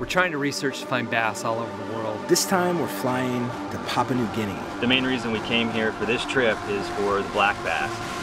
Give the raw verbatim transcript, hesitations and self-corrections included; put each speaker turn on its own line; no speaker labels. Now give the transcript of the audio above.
We're trying to research to find bass all over the world.
This time we're flying to Papua New Guinea.
The main reason we came here for this trip is for the black bass.